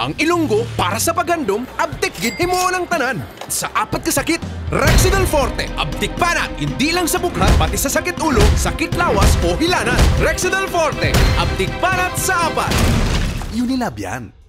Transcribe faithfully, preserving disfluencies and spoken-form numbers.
Ang Ilonggo para sa paghandom, abtik gid imo lang tanan. Sa apat ka sakit, Rexidol Forte, abtik panat, hindi lang sa bukhat, pati sa sakit ulo, sakit lawas o hilanan. Rexidol Forte, abtik panat sa apat. Unilab yan.